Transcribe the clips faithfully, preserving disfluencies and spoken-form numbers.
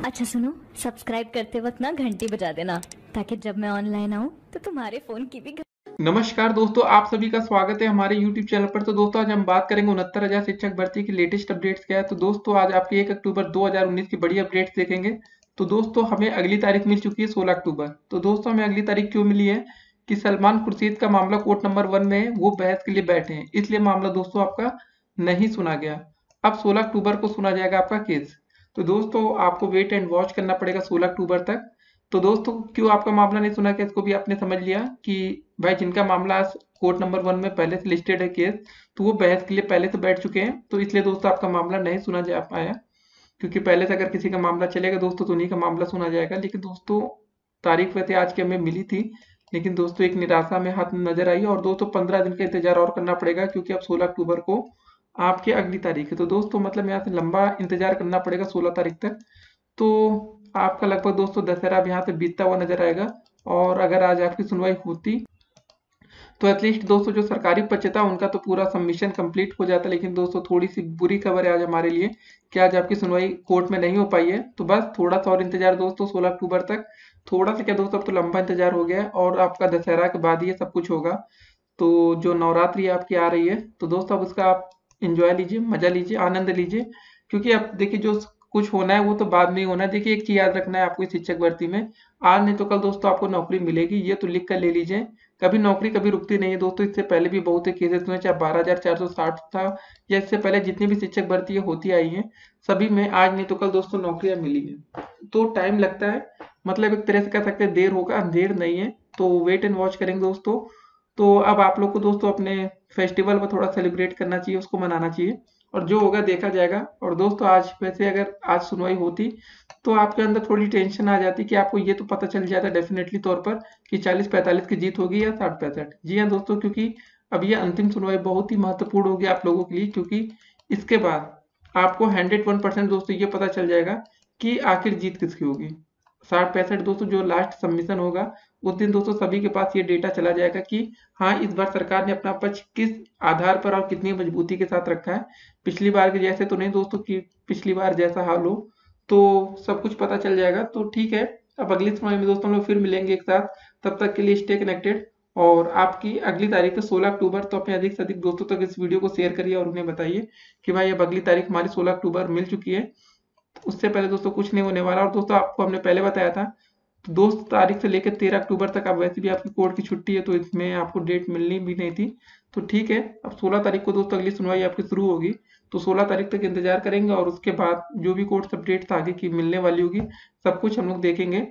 अच्छा सुनो, सब्सक्राइब करते वक्त ना घंटी बजा देना ताकि जब मैं ऑनलाइन आऊँ तो तुम्हारे फोन की भी घं- नमस्कार दोस्तों, आप सभी का स्वागत है हमारे यूट्यूब चैनल पर। तो दोस्तों आज हम बात करेंगे उनहत्तर हजार शिक्षक भर्ती की लेटेस्ट अपडेट्स क्या है। तो दोस्तों आज आपकी एक अक्टूबर दो हज़ार उन्नीस की बड़ी अपडेट्स देखेंगे। तो दोस्तों हमें अगली तारीख मिल चुकी है सोलह अक्टूबर। तो दोस्तों हमें अगली तारीख क्यों मिली है कि सलमान खुर्शीद का मामला कोर्ट नंबर वन में है, वो बहस के लिए बैठे हैं, इसलिए मामला दोस्तों आपका नहीं सुना गया। अब सोलह अक्टूबर को सुना जाएगा आपका केस। तो दोस्तों आपको वेट एंड वॉच करना पड़ेगा सोलह अक्टूबर तक। तो दोस्तों क्यों आपका मामला नहीं सुना गया, इसको भी आपने समझ लिया कि भाई जिनका मामला कोर्ट नंबर वन में पहले से लिस्टेड है केस, तो वो बहस के लिए पहले से बैठ चुके हैं। तो इसलिए दोस्तों आपका मामला नहीं सुना जा पाया, क्योंकि पहले से अगर किसी का मामला चलेगा दोस्तों तो उन्हीं का मामला सुना जाएगा। लेकिन दोस्तों तारीख वैसे आज की हमें मिली थी, लेकिन दोस्तों एक निराशा में हाथ नजर आई। और दोस्तों पंद्रह दिन का इंतजार और करना पड़ेगा, क्योंकि अब सोलह अक्टूबर को आपकी अगली तारीख है। तो दोस्तों मतलब यहाँ से लंबा इंतजार करना पड़ेगा सोलह तारीख तक। तो आपका लगभग दोस्तों दशहरा अब यहाँ से बीतता हुआ नजर आएगा। और अगर आज आपकी सुनवाई होती तो एटलीस्ट दोस्तों जो सरकारी बच्चे था उनका तो पूरा सबमिशन कंप्लीट हो जाता। लेकिन दोस्तों थोड़ी सी बुरी खबर है आज हमारे लिए कि आज आपकी सुनवाई कोर्ट में नहीं हो पाई है। तो बस थोड़ा सा और इंतजार दोस्तों सोलह अक्टूबर तक। थोड़ा सा क्या दोस्तों, अब तो लंबा इंतजार हो गया है और आपका दशहरा के बाद ये सब कुछ होगा। तो जो नवरात्रि आपकी आ रही है तो दोस्तों अब उसका आप इंजॉय लीजिए, मजा लीजिए, आनंद लीजिए। क्योंकि अब देखिए जो कुछ होना है वो तो बाद में ही होना है। देखिए एक चीज याद रखना है आपको इस शिक्षक भर्ती में, आज नहीं तो कल दोस्तों आपको नौकरी मिलेगी, ये तो लिख कर ले लीजिए। कभी नौकरी कभी रुकती नहीं है दोस्तों। इससे पहले भी बहुत से केसेस हुए, चाहे बारह हजार चार सौ साठ था या इससे पहले जितनी भी शिक्षक भर्ती होती आई हैं, सभी में आज नहीं तो कल दोस्तों नौकरियां मिली है। तो टाइम लगता है, मतलब एक तरह से कह सकते हैं देर होगा, अंधेर नहीं है। तो वेट एंड वॉच करेंगे दोस्तों। तो अब आप लोग को दोस्तों अपने फेस्टिवल को थोड़ा सेलिब्रेट करना चाहिए, उसको मनाना चाहिए, और जो होगा देखा जाएगा। और दोस्तों आज वैसे अगर आज सुनवाई होती तो आपके अंदर थोड़ी टेंशन आ जाती कि आपको ये तो पता चल जाता डेफिनेटली तौर पर कि चालीस पैंतालीस की जीत होगी या साठ पैंसठ। जी हाँ दोस्तों, क्योंकि अब ये अंतिम सुनवाई बहुत ही महत्वपूर्ण होगी आप लोगों के लिए, क्योंकि इसके बाद आपको हंड्रेड वन परसेंट दोस्तों ये पता चल जाएगा कि आखिर जीत किसकी होगी। साठ पैंसठ दोस्तों जो लास्ट सबमिशन होगा उस दिन दोस्तों सभी के पास ये डेटा चला जाएगा कि हाँ इस बार सरकार ने अपना पक्ष किस आधार पर और कितनी मजबूती के साथ रखा है। पिछली बार के जैसे तो नहीं दोस्तों कि पिछली बार जैसा हाल हो। तो सब कुछ पता चल जाएगा। तो ठीक है, अब अगली सुनवाई में दोस्तों हम लोग फिर मिलेंगे एक साथ। तब तक के लिए स्टे कनेक्टेड। और आपकी अगली तारीख है सोलह अक्टूबर। तो अपने अधिक से अधिक दोस्तों तक इस वीडियो को शेयर करिए और उन्हें बताइए कि भाई अब अगली तारीख हमारी सोलह अक्टूबर मिल चुकी है। उससे पहले दोस्तों कुछ नहीं होने वाला। और दोस्तों आपको हमने पहले बताया था, तो दो तारीख से लेकर तेरह अक्टूबर तक अब वैसे भी आपकी कोर्ट की छुट्टी है, तो इसमें आपको डेट मिलनी भी नहीं थी। तो ठीक है, अब सोलह तारीख को दोस्तों अगली सुनवाई आपकी शुरू होगी। तो सोलह तारीख तक इंतजार करेंगे और उसके बाद जो भी कोर्ट अपडेट आगे की मिलने वाली होगी सब कुछ हम लोग देखेंगे।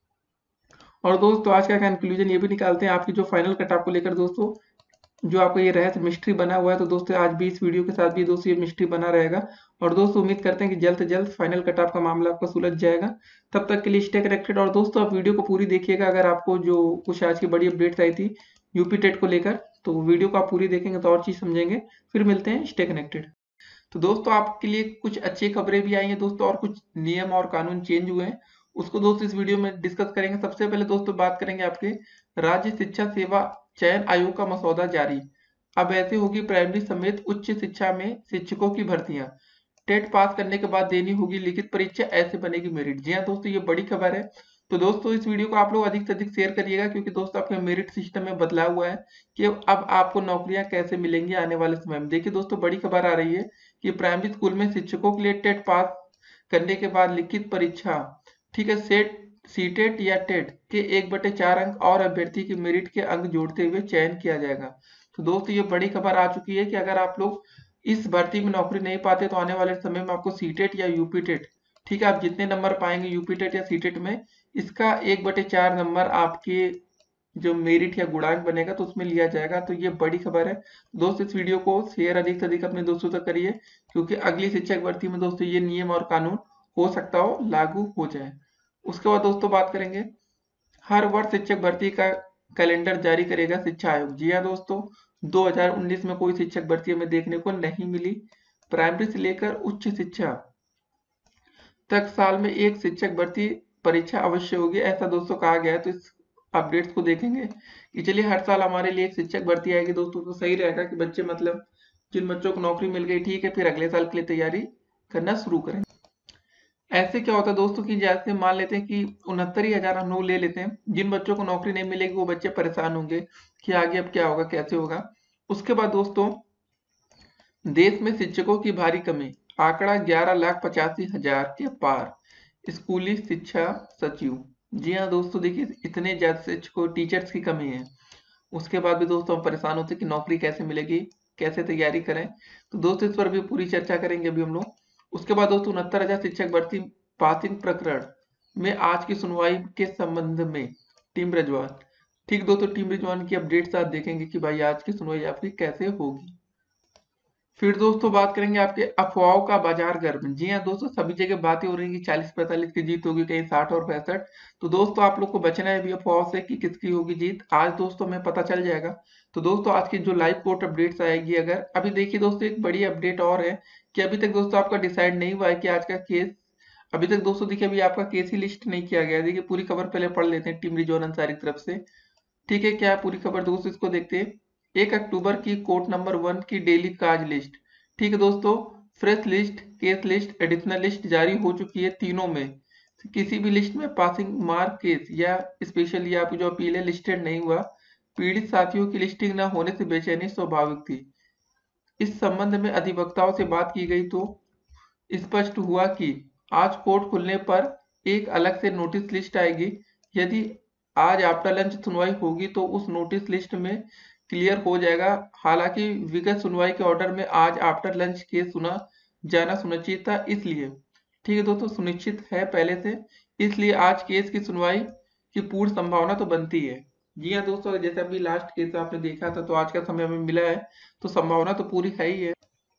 और दोस्तों आज का कंक्लूजन ये भी निकालते हैं आपकी जो फाइनल कट ऑफ को लेकर दोस्तों, जो आपको ये रहस्य मिस्ट्री बना हुआ है। तो दोस्तों आज भी इस वीडियो के साथ भी दोस्तों ये मिस्ट्री बना रहेगा। और दोस्तों उम्मीद करते हैं कि जल्द से जल्द फाइनल कट ऑफ का मामला आपका सुलझ जाएगा। तब तक के लिए स्टे कनेक्टेड। और दोस्तों आप वीडियो को पूरी देखिएगा, अगर आपको जो कुछ आज की बड़ी अपडेट्स आई थी यूपी टेट को लेकर, तो वीडियो को आप पूरी देखेंगे तो और चीज समझेंगे। फिर मिलते हैं, स्टे कनेक्टेड। तो दोस्तों आपके लिए कुछ अच्छी खबरें भी आई हैं दोस्तों, और कुछ नियम और कानून चेंज हुए हैं, उसको दोस्तों इस वीडियो में डिस्कस करेंगे। सबसे पहले दोस्तों बात करेंगे आपके राज्य शिक्षा सेवा चयन आयोग का मसौदा जारी। अब ऐसे होगी प्राइमरी समेत उच्च शिक्षा में शिक्षकों की भर्तियां, टेट पास करने के बाद देनी होगी लिखित परीक्षा, ऐसे बनेगी मेरिट। जी हाँ दोस्तों, ये बड़ी खबर है। तो दोस्तों इस वीडियो को आप लोग अधिक से अधिक शेयर करिएगा, क्योंकि दोस्तों आपके मेरिट सिस्टम में बदलाव हुआ है कि अब आपको नौकरियां कैसे मिलेंगी आने वाले समय में। देखिए दोस्तों बड़ी खबर आ रही है कि प्राइमरी स्कूल में शिक्षकों के लिए टेट पास करने के बाद लिखित परीक्षा, ठीक है, सेट सीटेट या टेट के एक बटे चार अंक और अभ्यर्थी की मेरिट के अंक जोड़ते हुए चयन किया जाएगा। तो दोस्तों ये बड़ी खबर आ चुकी है कि अगर आप लोग इस भर्ती में नौकरी नहीं पाते तो आने वाले समय में आपको सीटेट या यूपी टेट, ठीक है, आप जितने नंबर पाएंगे यूपी टेट या सीटेट में, इसका एक बटे चार नंबर आपके जो मेरिट या गुणांक बनेगा तो उसमें लिया जाएगा। तो ये बड़ी खबर है दोस्त। इस वीडियो को शेयर अधिक से अधिक अपने दोस्तों तक करिए, क्योंकि अगली शिक्षक भर्ती में दोस्तों ये नियम और कानून हो सकता हो लागू हो जाए। उसके बाद दोस्तों बात करेंगे, हर वर्ष शिक्षक भर्ती का कैलेंडर जारी करेगा शिक्षा आयोग। जी हाँ दोस्तों, दो हज़ार उन्नीस में कोई शिक्षक भर्ती हमें देखने को नहीं मिली। प्राइमरी से लेकर उच्च शिक्षा तक साल में एक शिक्षक भर्ती परीक्षा अवश्य होगी, ऐसा दोस्तों कहा गया है। तो इस अपडेट्स को देखेंगे कि चलिए हर साल हमारे लिए एक शिक्षक भर्ती आएगी दोस्तों, तो सही रहेगा कि बच्चे मतलब जिन बच्चों को नौकरी मिल गई ठीक है, फिर अगले साल के लिए तैयारी करना शुरू करें। ऐसे क्या होता है दोस्तों कि जैसे मान लेते हैं कि उनहत्तर ही हजार हम लोग ले लेते हैं, जिन बच्चों को नौकरी नहीं मिलेगी वो बच्चे परेशान होंगे कि आगे अब क्या होगा, कैसे होगा। उसके बाद दोस्तों, देश में शिक्षकों की भारी कमी, आंकड़ा ग्यारह लाख पचासी हजार के पार। स्कूली शिक्षा सचिव, जी हाँ दोस्तों, देखिए इतने ज्यादा शिक्षकों टीचर्स की कमी है। उसके बाद भी दोस्तों हम परेशान होते हैं कि नौकरी कैसे मिलेगी, कैसे तैयारी करें। तो दोस्तों इस पर भी पूरी चर्चा करेंगे अभी हम लोग। उसके बाद दोस्तों, उनहत्तर हजार शिक्षक भर्ती पासिंग प्रकरण में आज की सुनवाई के संबंध में टीम रिजवान। ठीक दोस्तों, टीम रिजवान की अपडेट्स आप देखेंगे कि भाई आज की सुनवाई आपकी कैसे होगी। फिर दोस्तों बात करेंगे आपके अफवाहों का बाजार गर्म। जी हाँ दोस्तों, सभी जगह बातें हो रही कि चालीस पैंतालीस की जीत होगी, कहीं साठ और पैंसठ। तो दोस्तों आप लोग को बचना है अभी अफवाहों से कि किसकी होगी जीत। आज दोस्तों हमें पता चल जाएगा। तो दोस्तों आज की जो लाइव कोर्ट अपडेट्स आएगी, अगर अभी देखिए दोस्तों, एक बड़ी अपडेट और है कि अभी तक दोस्तों आपका डिसाइड नहीं हुआ है कि आज का केस, अभी तक दोस्तों देखिए अभी आपका केस ही लिस्ट नहीं किया गया है। देखिए पूरी खबर पहले पढ़ लेते हैं टीम रिजवान अंसारी की तरफ से। ठीक है, क्या है पूरी खबर दोस्तों, इसको देखते हैं। एक अक्टूबर की कोर्ट नंबर वन की डेली काज लिस्ट। ठीक है दोस्तों, fresh list, case list, additional list जारी हो चुकी है। तीनों में किसी भी लिस्ट में पासिंग मार्क केस या स्पेशल या जो अपील है लिस्टेड नहीं हुआ। पीड़ित साथियों की लिस्टिंग न होने से बेचैनी स्वाभाविक थी। इस संबंध में अधिवक्ताओं से बात की गई तो स्पष्ट हुआ कि आज कोर्ट खुलने पर एक अलग से नोटिस लिस्ट आएगी। यदि आज आफ्टर लंच सुनवाई होगी तो उस नोटिस लिस्ट में क्लियर हो जाएगा। हालांकि विगत सुनवाई के ऑर्डर में आज आफ्टर लंच केस सुना जाना सुनिश्चित था, इसलिए ठीक है दोस्तों, सुनिश्चित है पहले से, इसलिए आज केस की सुनवाई की पूर्ण संभावना तो बनती है। जी हाँ दोस्तों, जैसे अभी लास्ट केस आपने देखा था तो आज का समय हमें मिला है, तो संभावना तो पूरी है ही है।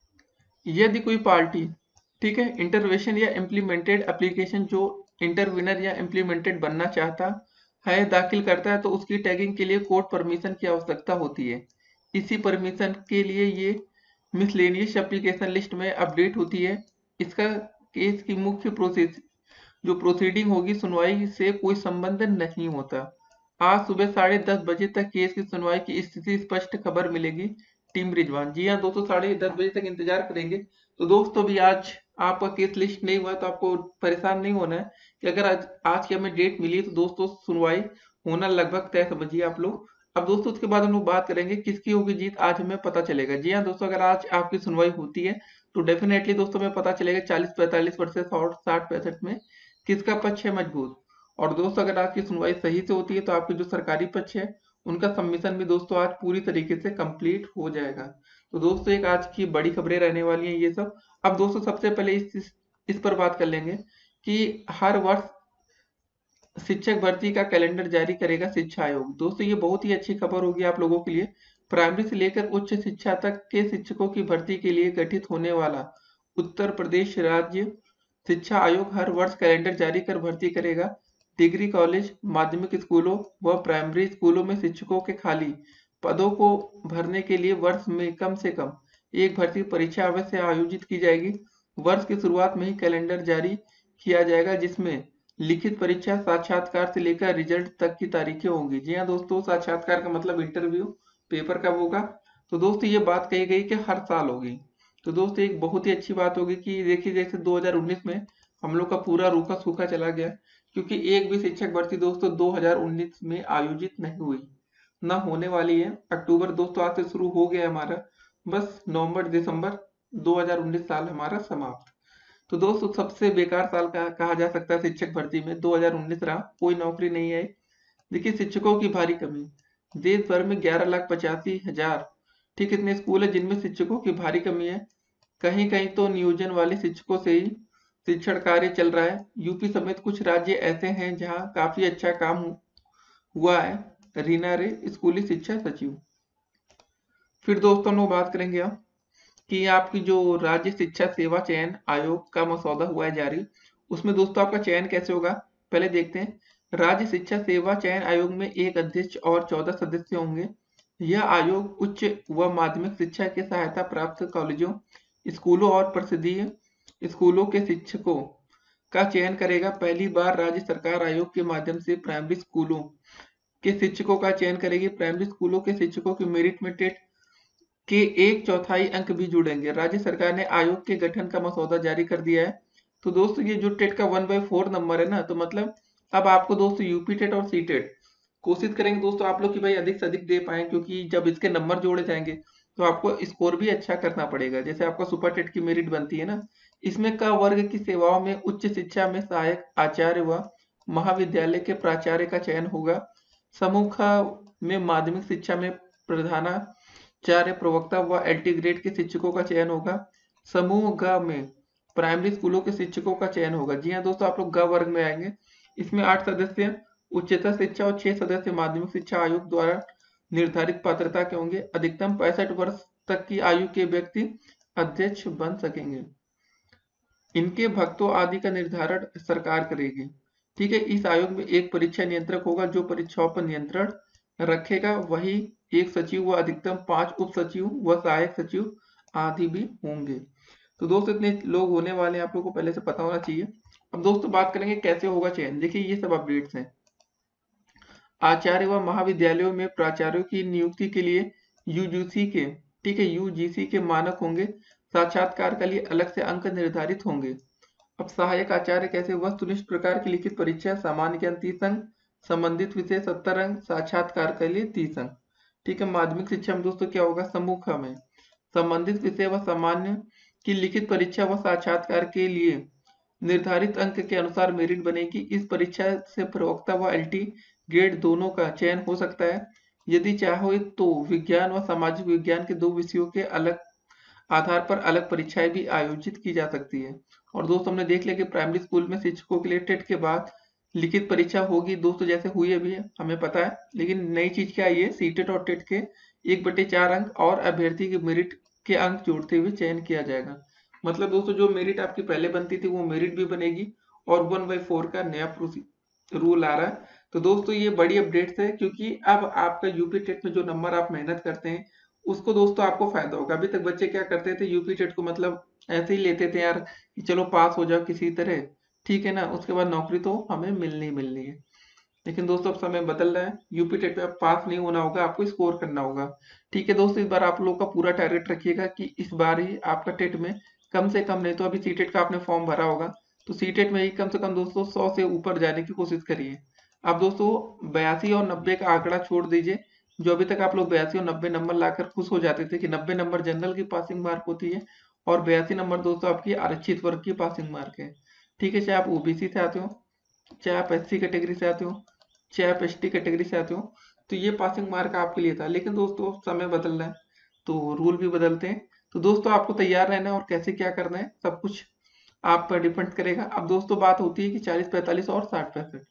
यदि कोई पार्टी, ठीक है, इंटरवेंशन या इम्प्लीमेंटेड एप्लीकेशन जो इंटरविनर या इम्प्लीमेंटेड बनना चाहता है दाखिल करता है तो उसकी टैगिंग के लिए कोर्ट परमिशन की आवश्यकता होती है। इसी परमिशन के लिए ये मिसलेनियस एप्लीकेशन लिस्ट में अपडेट होती है। इसका केस की मुख्य प्रोसेस जो प्रोसीडिंग होगी सुनवाई से कोई संबंध नहीं होता। आज सुबह साढ़े दस बजे तक केस की सुनवाई की स्थिति स्पष्ट खबर मिलेगी टीम रिजवान। जी हाँ दोस्तों, साढ़े दस बजे तक इंतजार करेंगे। तो दोस्तों भी आज आपका केस लिस्ट नहीं हुआ तो आपको परेशान नहीं होना है कि अगर आज आज की हमें डेट मिली तो दोस्तों सुनवाई होना लगभग तय समझिए आप लोग। अब दोस्तों उसके बाद हम लोग बात करेंगे किसकी होगी जीत, आज हमें पता चलेगा। जी हाँ दोस्तों, अगर आज आपकी सुनवाई होती है तो डेफिनेटली दोस्तों हमें पता चलेगा चालीस पैंतालीस वर्सेस और साठ पैंसठ में किसका पक्ष है मजबूत। और दोस्तों अगर आज की सुनवाई सही से होती है तो आपके जो सरकारी पक्ष है उनका सबमिशन भी दोस्तों आज पूरी तरीके से कंप्लीट हो जाएगा। तो दोस्तों एक आज की बड़ी खबरें रहने वाली हैं ये सब। अब दोस्तों सबसे पहले इस इस, इस पर बात कर लेंगे कि हर वर्ष शिक्षक भर्ती का कैलेंडर जारी करेगा शिक्षा आयोग। दोस्तों ये बहुत ही अच्छी खबर होगी आप लोगों के लिए। प्राइमरी से लेकर उच्च शिक्षा तक के शिक्षकों की भर्ती के लिए गठित होने वाला उत्तर प्रदेश राज्य शिक्षा आयोग हर वर्ष कैलेंडर जारी कर भर्ती करेगा। डिग्री कॉलेज, माध्यमिक स्कूलों व प्राइमरी स्कूलों में शिक्षकों के खाली पदों को भरने के लिए वर्ष में कम से कम एक भर्ती परीक्षा अवश्य आयोजित की जाएगी। वर्ष की शुरुआत में ही कैलेंडर जारी किया जाएगा जिसमें लिखित परीक्षा, साक्षात्कार से लेकर रिजल्ट तक की तारीखें होंगी। जी हाँ दोस्तों, साक्षात्कार का मतलब इंटरव्यू, पेपर कब होगा। तो दोस्तों ये बात कही गई कि हर साल होगी। तो दोस्तों एक बहुत ही अच्छी बात होगी कि देखिए जैसे दो हज़ार उन्नीस में हम लोग का पूरा रूखा सूखा चला गया क्योंकि एक भी शिक्षक भर्ती दोस्तों दो हज़ार उन्नीस में आयोजित नहीं हुई, ना होने वाली है। अक्टूबर दोस्तों आज से शुरू हो गया हमारा, बस नवंबर दिसंबर दो हज़ार उन्नीस साल हमारा समाप्त। तो दोस्तों सबसे बेकार साल का कहा जा सकता है शिक्षक भर्ती में दो हज़ार उन्नीस रहा, कोई नौकरी नहीं आई। देखिए शिक्षकों की भारी कमी, देश भर में ग्यारह लाख पचासी हजार ठीक इतने स्कूल है जिनमें शिक्षकों की भारी कमी है। कहीं कहीं तो नियोजन वाले शिक्षकों से ही शिक्षण कार्य चल रहा है। यूपी समेत कुछ राज्य ऐसे हैं जहां काफी अच्छा काम हुआ है। रीना रे, स्कूली शिक्षा सचिव। फिर दोस्तों हम लोग बात करेंगे हम कि आपकी जो राज्य शिक्षा सेवा चयन आयोग का मसौदा हुआ है जारी, उसमें दोस्तों आपका चयन कैसे होगा पहले देखते हैं। राज्य शिक्षा सेवा चयन आयोग में एक अध्यक्ष और चौदह सदस्य होंगे। यह आयोग उच्च व माध्यमिक शिक्षा के सहायता प्राप्त कॉलेजों, स्कूलों और प्रसिद्धीय स्कूलों के शिक्षकों का चयन करेगा। पहली बार राज्य सरकार आयोग के माध्यम से प्राइमरी स्कूलों के शिक्षकों का चयन करेगी। प्राइमरी स्कूलों के शिक्षकों की मेरिट में टेट के एक चौथाई अंक भी जुड़ेंगे। राज्य सरकार ने आयोग के गठन का मसौदा जारी कर दिया है। तो दोस्तों ये जो टेट का वन बाई फोर नंबर है ना, तो मतलब अब आपको दोस्तों यूपी टेट और सी टेट कोशिश करेंगे दोस्तों आप लोग कि भाई अधिक से अधिक दे पाएं, क्योंकि जब इसके नंबर जोड़े जाएंगे तो आपको स्कोर भी अच्छा करना पड़ेगा। जैसे आपका सुपर टेट की मेरिट बनती है ना, इसमें क वर्ग की सेवाओं में उच्च शिक्षा में सहायक आचार्य व महाविद्यालय के प्राचार्य का चयन होगा। समूह ख में माध्यमिक शिक्षा में प्रधानाचार्य, प्रवक्ता व एलटी ग्रेड के शिक्षकों का चयन होगा। समूह ग में प्राइमरी स्कूलों के शिक्षकों का चयन होगा। जी हाँ दोस्तों, आप लोग ग वर्ग में आएंगे। इसमें आठ सदस्य उच्चतर शिक्षा और छह सदस्य माध्यमिक शिक्षा आयोग द्वारा निर्धारित पात्रता के होंगे। अधिकतम पैंसठ वर्ष तक की आयु के व्यक्ति अध्यक्ष बन सकेंगे। इनके भक्तों आदि का निर्धारण सरकार करेगी। ठीक है, इस आयोग में एक परीक्षा नियंत्रक होगा जो परीक्षाओं पर नियंत्रण रखेगा। वही एक सचिव व अधिकतम पांच उप सचिव व सहायक सचिव आदि भी होंगे। तो दोस्तों इतने लोग होने वाले हैं, आप लोगों को पहले से पता होना चाहिए। अब दोस्तों बात करेंगे कैसे होगा चयन। देखिए ये सब अपडेट्स हैं। आचार्य व महाविद्यालयों में प्राचार्यों की नियुक्ति के लिए यूजीसी के ठीक है यूजीसी के मानक होंगे। साक्षात्कार के लिए अलग से अंक निर्धारित होंगे। अब सहायक आचार्य कैसे, वस्तुनिष्ठ प्रकार की लिखित परीक्षा, सामान्य ज्ञान तीस अंक, संबंधित विषय सत्तर अंक, साक्षात्कार के लिए तीस अंक। ठीक है, माध्यमिक शिक्षा में दोस्तों क्या होगा, समूह ख में संबंधित विषय व सामान्य की लिखित परीक्षा व साक्षात्कार के लिए निर्धारित अंक के अनुसार मेरिट बनेगी। इस परीक्षा से प्रवक्ता व एलटी ग्रेड दोनों का चयन हो सकता है। यदि चाहो तो विज्ञान व सामाजिक विज्ञान के दो विषयों के अलग आधार पर अलग परीक्षाएं भी आयोजित की जा सकती है। और दोस्तों हमने देख लिया कि प्राइमरी स्कूल में शिक्षकों के लिए टेट के बाद लिखित परीक्षा होगी दोस्तों, जैसे हुई अभी हमें पता है। लेकिन नई चीज क्या आई है, सी टेट और टेट के एक बटे चार अंक और अभ्यर्थी के मेरिट के अंक जोड़ते हुए चयन किया जाएगा। मतलब दोस्तों जो मेरिट आपकी पहले बनती थी वो मेरिट भी बनेगी और वन बाई फोर का नया रूल आ रहा है। तो दोस्तों ये बड़ी अपडेट्स है, क्योंकि अब आपका यूपी टेट में जो नंबर आप मेहनत करते हैं उसको दोस्तों आपको फायदा होगा। अभी तक बच्चे क्या करते थे, यूपी टेट को मतलब ऐसे ही लेते थे यार कि चलो पास हो जाओ किसी तरह, ठीक है ना, उसके बाद नौकरी तो हमें मिलनी मिलनी है। लेकिन दोस्तों अब समय बदल रहा है, यूपी टेट में अब पास नहीं होना होगा, आपको स्कोर करना होगा। ठीक है दोस्तों, इस बार आप लोग का पूरा टारगेट रखिएगा कि इस बार ही आपका टेट में कम से कम, नहीं तो अभी सी टेट का आपने फॉर्म भरा होगा तो सी टेट में ही कम से कम दोस्तों सौ से ऊपर जाने की कोशिश करिए। आप दोस्तों बयासी और नब्बे का आंकड़ा छोड़ दीजिए। जो अभी तक आप लोग बयासी और नब्बे नंबर लाकर खुश हो जाते थे कि नब्बे नंबर जनरल की पासिंग मार्क होती है और बयासी नंबर दोस्तों आपकी आरक्षित वर्ग की पासिंग मार्क है। ठीक है, चाहे आप ओबीसी से आते हो, चाहे आप एससी कैटेगरी से आते हो, चाहे आप एसटी कैटेगरी से आते हो, तो ये पासिंग मार्क आपके लिए था। लेकिन दोस्तों समय बदल रहा है तो रूल भी बदलते हैं। तो दोस्तों आपको तैयार रहना है और कैसे क्या करना है सब कुछ आप पर डिपेंड करेगा। अब दोस्तों बात होती है कि चालीस पैंतालीस और साठ पैंसठ।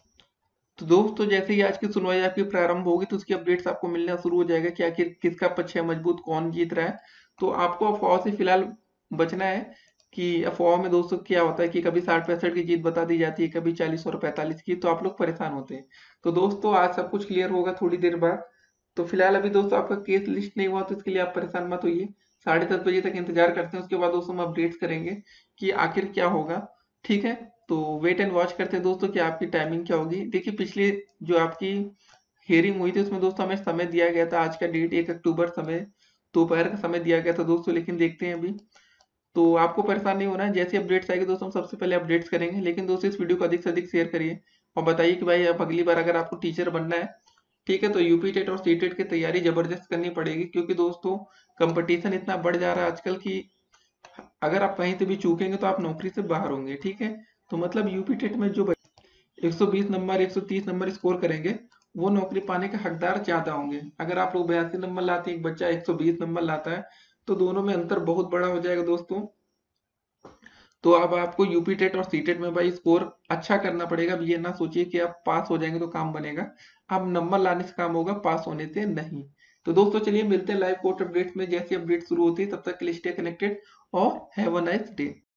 तो दोस्तों जैसे ही आज की सुनवाई आपकी प्रारंभ होगी तो उसकी अपडेट्स आपको मिलना शुरू हो जाएगा कि आखिर किसका पक्ष है मजबूत, कौन जीत रहा है। तो आपको अफवाह से फिलहाल बचना है कि अफवाह में दोस्तों क्या होता है कि कभी साठ पैंसठ की जीत बता दी जाती है, कभी चालीस और पैंतालीस की, तो आप लोग परेशान होते हैं। तो दोस्तों आज सब कुछ क्लियर होगा थोड़ी देर बाद। तो फिलहाल अभी दोस्तों आपका केस लिस्ट नहीं हुआ तो इसके लिए आप परेशान मत होइए। साढ़े दस बजे तक इंतजार करते हैं, उसके बाद दोस्तों हम अपडेट्स करेंगे कि आखिर क्या होगा। ठीक है, तो वेट एंड वॉच करते हैं दोस्तों कि आपकी टाइमिंग क्या होगी। देखिए पिछली जो आपकी हियरिंग हुई थी उसमें दोस्तों हमें समय दिया गया था, आज का डेट एक अक्टूबर समय दोपहर का समय दिया गया था दोस्तों, लेकिन देखते हैं अभी। तो आपको परेशान नहीं होना है, जैसी अपडेट्स आएगी दोस्तों हम सबसे पहले अपडेट्स करेंगे। लेकिन दोस्तों इस वीडियो को अधिक से अधिक शेयर करिए और बताइए कि भाई अब अगली बार अगर आपको टीचर बनना है, ठीक है, तो यूपी टेट और सी टेट की तैयारी जबरदस्त करनी पड़ेगी, क्योंकि दोस्तों कंपटीशन इतना बढ़ जा रहा है आजकल की अगर आप कहीं से भी चूकेंगे तो आप नौकरी से बाहर होंगे। ठीक है, तो मतलब यूपी टेट में जो एक सौ बीस नंबर एक सौ तीस नंबर स्कोर करेंगे वो नौकरी पाने के हकदार ज्यादा होंगे। अगर आप लोग बयासी नंबर लाते हैं, एक बच्चा एक सौ बीस नंबर लाता है, तो दोनों में अंतर बहुत बड़ा हो जाएगा दोस्तों। तो अब आपको यूपी टेट और सी टेट में भाई स्कोर अच्छा करना पड़ेगा। अब ये ना सोचिए कि आप पास हो जाएंगे तो काम बनेगा, अब नंबर लाने से काम होगा, पास होने से नहीं। तो दोस्तों चलिए मिलते हैं लाइव कोर्ट अपडेट्स में, जैसी अपडेट शुरू होती है। तब तक के लिए स्टे कनेक्टेड और हैव अ नाइस डे।